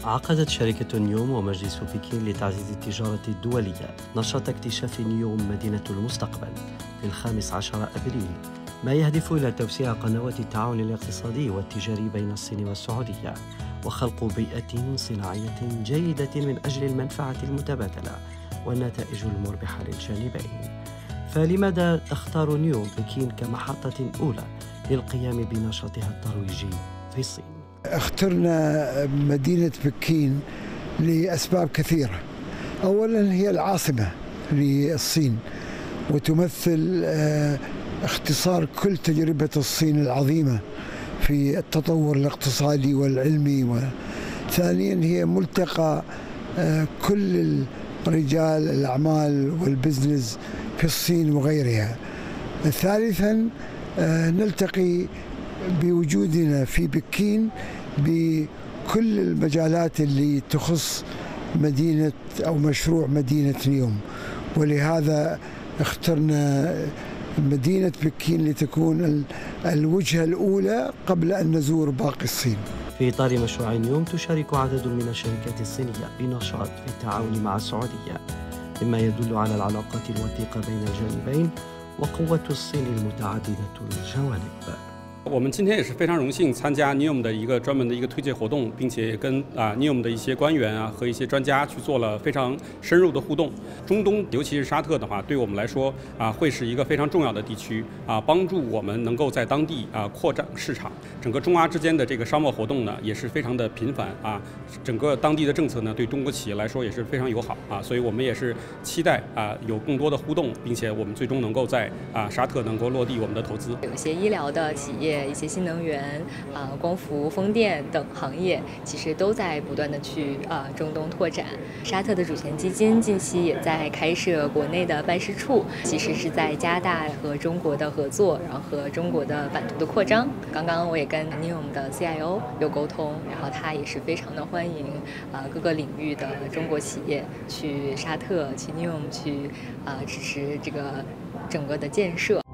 عقدت شركة نيوم ومجلس بكين لتعزيز التجارة الدولية نشاط اكتشاف نيوم مدينة المستقبل في 15 أبريل، ما يهدف إلى توسيع قنوات التعاون الاقتصادي والتجاري بين الصين والسعودية وخلق بيئة صناعية جيدة من أجل المنفعة المتبادلة والنتائج المربحة للجانبين. فلماذا تختار نيوم بكين كمحطة أولى للقيام بنشاطها الترويجي في الصين؟ اخترنا مدينة بكين لأسباب كثيرة. أولا هي العاصمة للصين وتمثل اختصار كل تجربة الصين العظيمة في التطور الاقتصادي والعلمي. ثانيا هي ملتقى كل رجال الأعمال والبزنس في الصين وغيرها. ثالثا نلتقي بوجودنا في بكين بكل المجالات اللي تخص مدينة أو مشروع مدينة نيوم، ولهذا اخترنا مدينة بكين لتكون الوجهة الأولى قبل أن نزور باقي الصين. في إطار مشروع نيوم تشارك عدد من الشركات الصينية بنشاط في التعاون مع السعودية، مما يدل على العلاقات الوثيقة بين الجانبين وقوة الصين المتعددة الجوانب. 我们今天也是非常荣幸参加 NIOM 的一个专门的一个推介活动，并且跟NIOM 的一些官员和一些专家去做了非常深入的互动。中东，尤其是沙特的话，对我们来说会是一个非常重要的地区帮助我们能够在当地扩展市场。整个中阿之间的这个商贸活动呢，也是非常的频繁整个当地的政策呢，对中国企业来说也是非常友好所以我们也是期待有更多的互动，并且我们最终能够在沙特能够落地我们的投资。 有一些医疗的企业。一些新能源、光伏、风电等行业，其实都在不断的去中东拓展。沙特的主权基金近期也在开设国内的办事处，其实是在加大和中国的合作，然后和中国的版图的扩张。刚刚我也跟 NIOM 的 CIO 有沟通，然后他也是非常的欢迎各个领域的中国企业去沙特、去 NIOM 去支持这个整个的建设。